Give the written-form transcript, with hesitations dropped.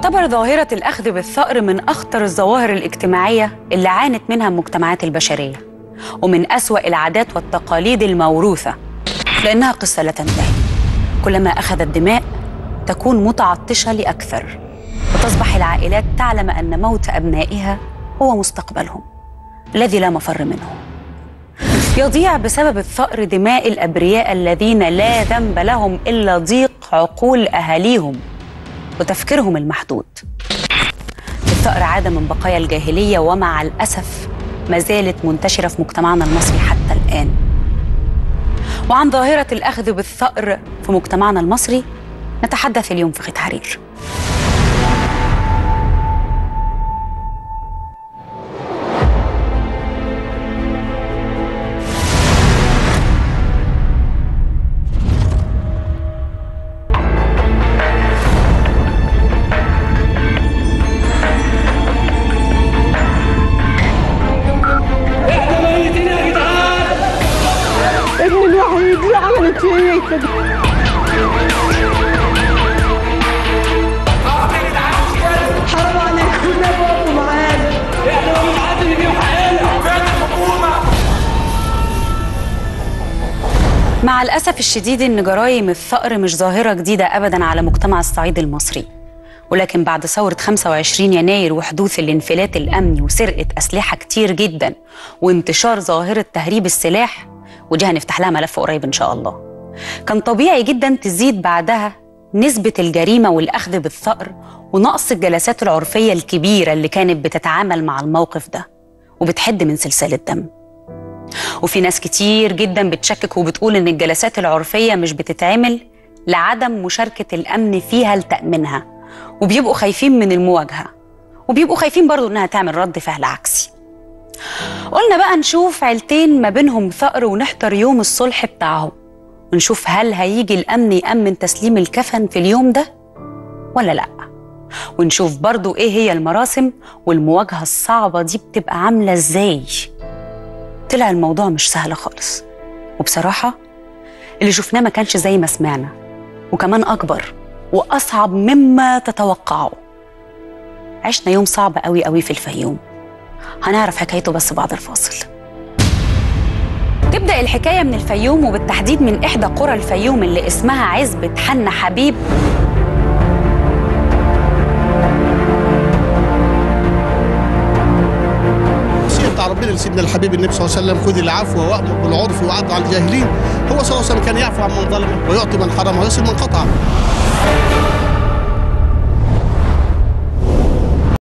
تعتبر ظاهرة الأخذ بالثأر من أخطر الظواهر الاجتماعية اللي عانت منها المجتمعات البشرية، ومن أسوأ العادات والتقاليد الموروثة، لأنها قصة لا تنتهي. كلما أخذت دماء تكون متعطشة لأكثر، وتصبح العائلات تعلم أن موت أبنائها هو مستقبلهم الذي لا مفر منه. يضيع بسبب الثأر دماء الأبرياء الذين لا ذنب لهم إلا ضيق عقول أهاليهم وتفكيرهم المحدود. الثأر عادة من بقايا الجاهلية، ومع الأسف ما زالت منتشرة في مجتمعنا المصري حتى الآن. وعن ظاهرة الأخذ بالثأر في مجتمعنا المصري نتحدث اليوم في خيط حرير. حرام عليكم نبقوا معانا، احنا مش عايزين نجيب حقنا. فين الحكومة؟ مع الأسف الشديد إن جرائم الثأر مش ظاهرة جديدة أبداً على مجتمع الصعيد المصري، ولكن بعد ثورة 25 يناير وحدوث الانفلات الأمني وسرقة أسلحة كتير جداً وانتشار ظاهرة تهريب السلاح، ودي هنفتح لها ملف قريب إن شاء الله، كان طبيعي جداً تزيد بعدها نسبة الجريمة والأخذ بالثأر ونقص الجلسات العرفية الكبيرة اللي كانت بتتعامل مع الموقف ده وبتحد من سلسلة دم. وفي ناس كتير جداً بتشكك وبتقول إن الجلسات العرفية مش بتتعمل لعدم مشاركة الأمن فيها لتأمينها، وبيبقوا خايفين من المواجهة، وبيبقوا خايفين برضو إنها تعمل رد فعل عكسي. قلنا بقى نشوف عيلتين ما بينهم ثأر ونحضر يوم الصلح بتاعهم، ونشوف هل هيجي الأمن يأمن تسليم الكفن في اليوم ده ولا لأ، ونشوف برضو إيه هي المراسم والمواجهة الصعبة دي بتبقى عاملة إزاي. طلع الموضوع مش سهل خالص، وبصراحة اللي شفناه ما كانش زي ما سمعنا، وكمان أكبر وأصعب مما تتوقعوا. عشنا يوم صعب قوي قوي في الفيوم، هنعرف حكايته بس بعد الفاصل. تبدأ الحكاية من الفيوم، وبالتحديد من إحدى قرى الفيوم اللي اسمها عزبة حنا حبيب. بتاع ربنا لسيدنا الحبيب النبي صلى الله عليه وسلم: خذ العفو وأمر بالعرف وأعرض عن الجاهلين. هو صلى الله عليه وسلم كان يعفو عن من ظلمه ويعطي من حرمه ويصل من قطعه.